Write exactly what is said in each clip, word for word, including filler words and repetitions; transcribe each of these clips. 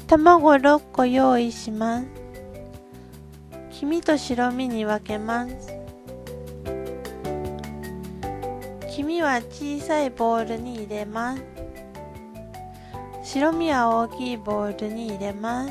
卵ろっこ用意します。黄身と白身に分けます。黄身は小さいボウルに入れます。白身は大きいボウルに入れます。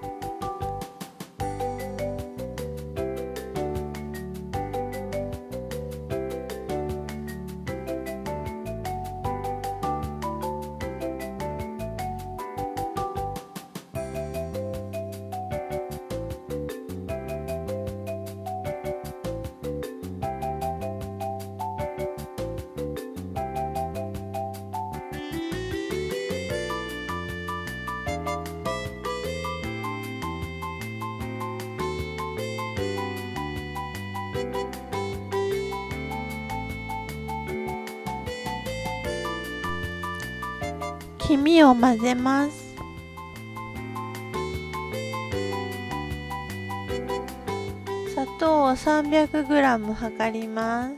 黄身を混ぜます。砂糖を さんびゃくグラム 量ります。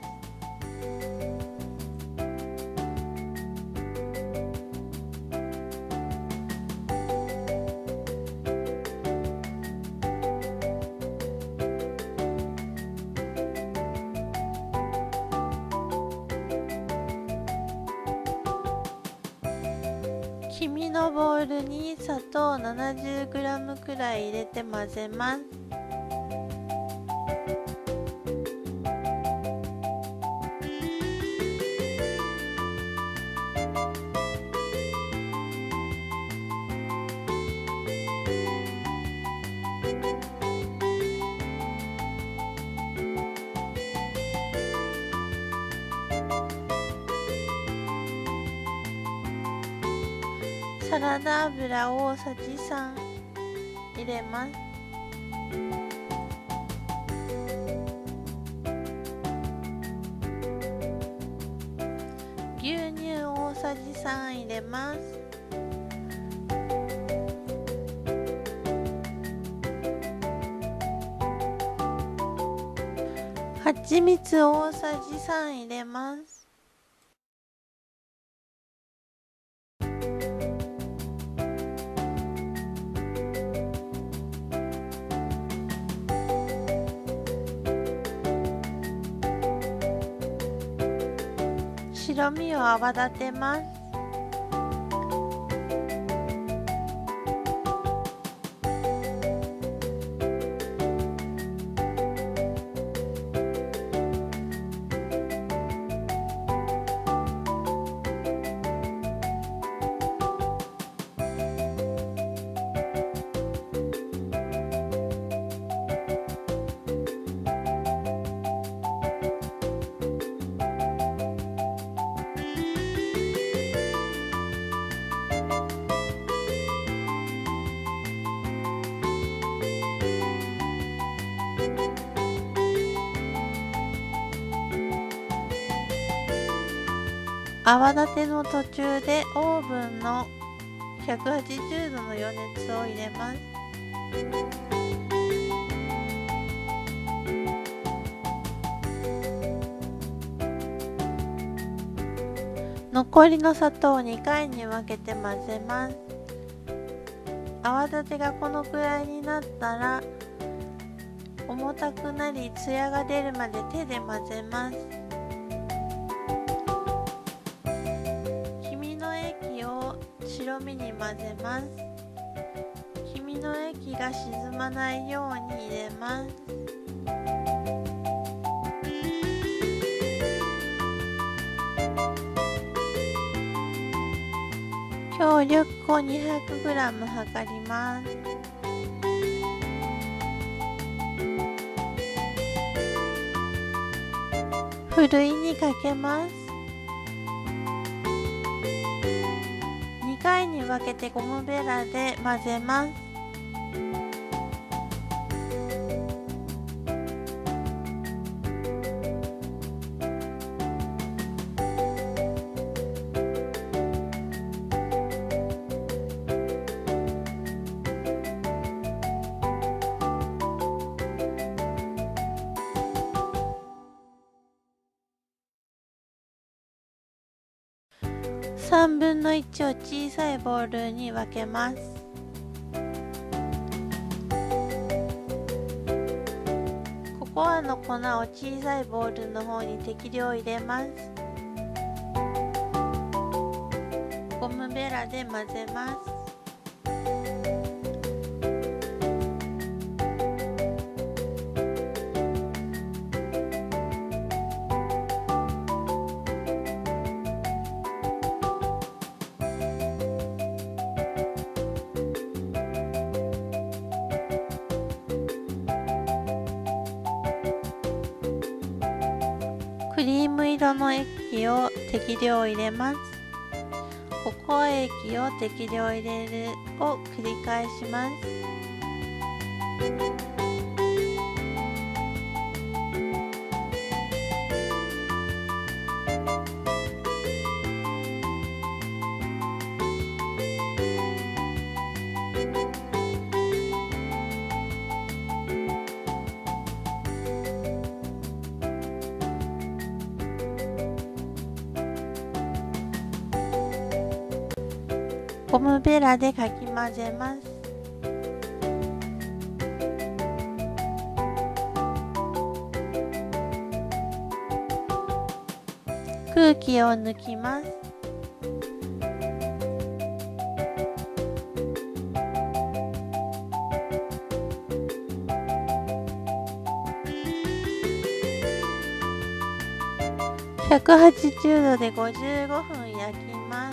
黄身のボウルに砂糖を ななじゅうグラム くらい入れて混ぜます。サラダ油を大さじさん入れます。牛乳大さじさん入れます。はちみつ大さじさん入れます。白身を泡立てます。泡立ての途中でオーブンのひゃくはちじゅうどの余熱を入れます。残りの砂糖をにかいに分けて混ぜます。泡立てがこのくらいになったら重たくなりツヤが出るまで手で混ぜます。白身に混ぜます。黄身の液が沈まないように入れます。強力粉 にひゃくグラム 量ります。ふるいにかけます。にかいに分けてゴムベラで混ぜます。さんぶんのいちを小さいボウルに分けます。 コアの粉を小さいボウルの方に適量入れます。ゴムベラで混ぜます。クリーム色の液を適量入れます。ココア液を適量入れるを繰り返します。ゴムベラでかき混ぜます。空気を抜きます。ひゃくはちじゅうどでごじゅうごふん焼きます。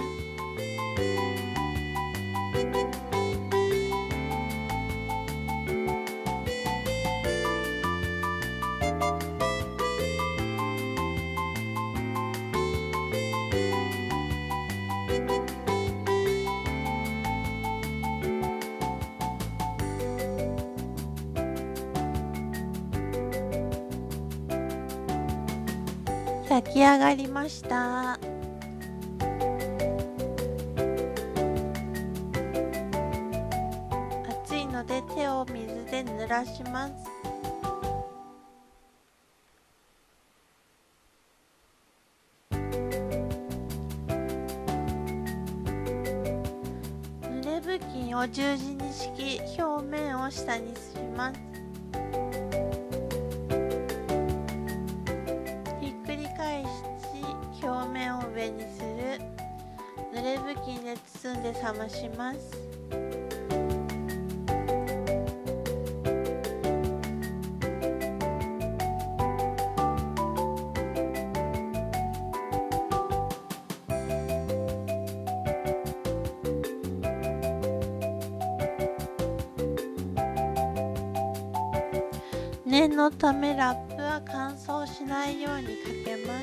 焼き上がりました。熱いので手を水で濡らします。濡れ布巾を十字に敷き、表面を下にします。表面を上にする。濡れ布巾で包んで冷まします。念のためラップは乾燥しないようにかけます。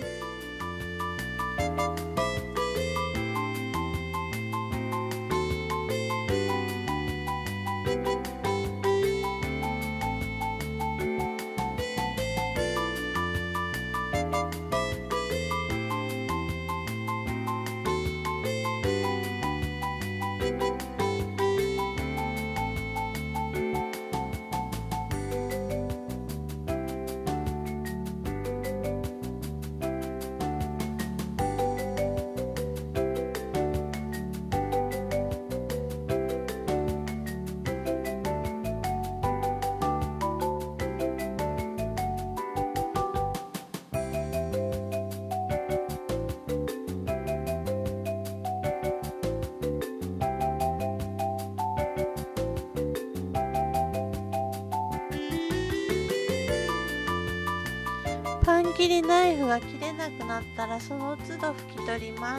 パン切りナイフが切れなくなったらその都度拭き取ります。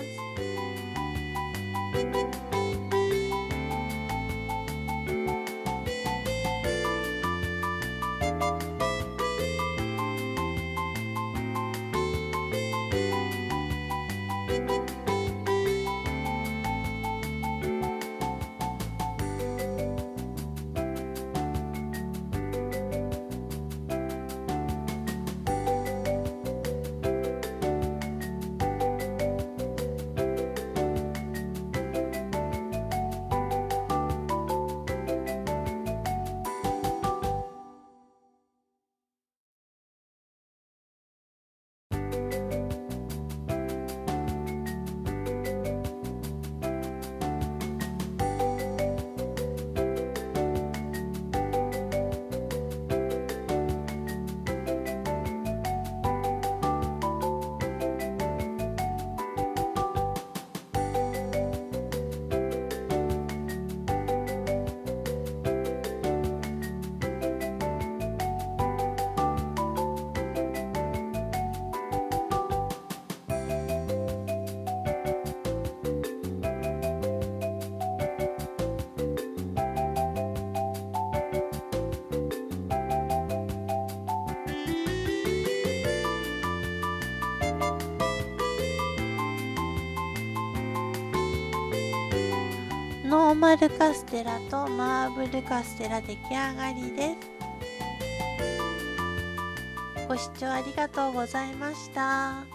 ノーマルカステラとマーブルカステラ出来上がりです。ご視聴ありがとうございました。